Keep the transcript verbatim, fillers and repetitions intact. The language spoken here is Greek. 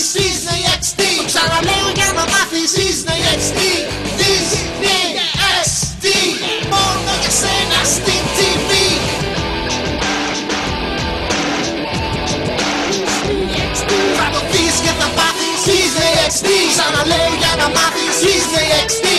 μάθεις Disney εξ ντι. Το ξαναλέω για να μάθεις Disney εξ ντι. Disney εξ ντι, μόνο για σένα στην τι βι. Θα το δεις και θα πάθεις Disney εξ ντι. Ξαναλέω για να μάθεις Disney εξ ντι.